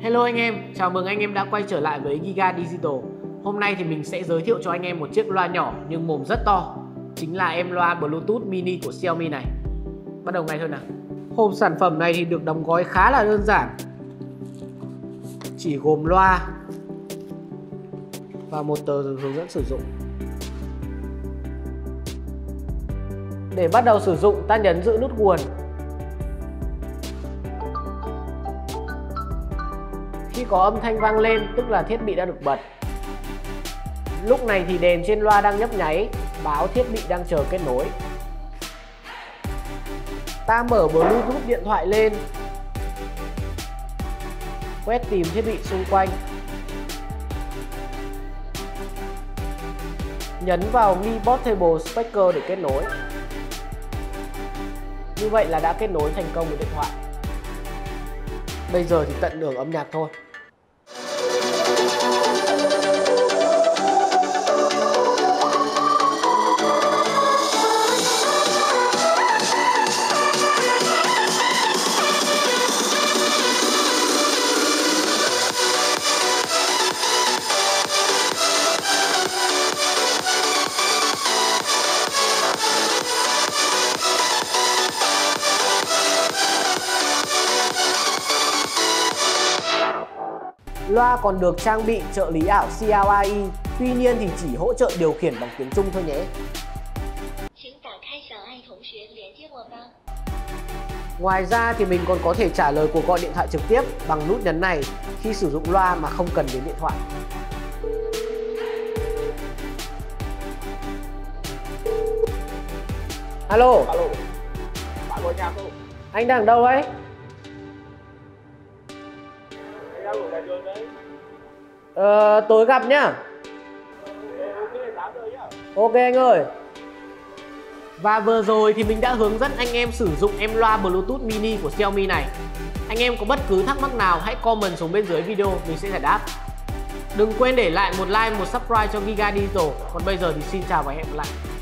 Hello anh em, chào mừng anh em đã quay trở lại với Giga Digital. Hôm nay thì mình sẽ giới thiệu cho anh em một chiếc loa nhỏ nhưng mồm rất to. Chính là em loa Bluetooth mini của Xiaomi này. Bắt đầu ngay thôi nào. Hộp sản phẩm này thì được đóng gói khá là đơn giản. Chỉ gồm loa và một tờ hướng dẫn sử dụng. Để bắt đầu sử dụng, ta nhấn giữ nút nguồn. Khi có âm thanh vang lên, tức là thiết bị đã được bật. Lúc này thì đèn trên loa đang nhấp nháy, báo thiết bị đang chờ kết nối. Ta mở Bluetooth điện thoại lên, quét tìm thiết bị xung quanh, nhấn vào Mi Portable Speaker để kết nối. Như vậy là đã kết nối thành công với điện thoại. Bây giờ thì tận hưởng âm nhạc thôi. Loa còn được trang bị trợ lý ảo CLI, tuy nhiên thì chỉ hỗ trợ điều khiển bằng tiếng Trung thôi nhé. Ngoài ra thì mình còn có thể trả lời cuộc gọi điện thoại trực tiếp bằng nút nhấn này khi sử dụng loa mà không cần đến điện thoại. Alo. Alo. Bạn có nhà không? Anh đang ở đâu ấy? Anh đang ở ngoài đường đấy. Tối gặp nhá. Ok, 8 giờ nhá. Ok anh ơi. Và vừa rồi thì mình đã hướng dẫn anh em sử dụng em loa Bluetooth mini của Xiaomi này. Anh em có bất cứ thắc mắc nào hãy comment xuống bên dưới video, mình sẽ giải đáp. Đừng quên để lại một like, một subscribe cho Giga Digital. Còn bây giờ thì xin chào và hẹn gặp lại.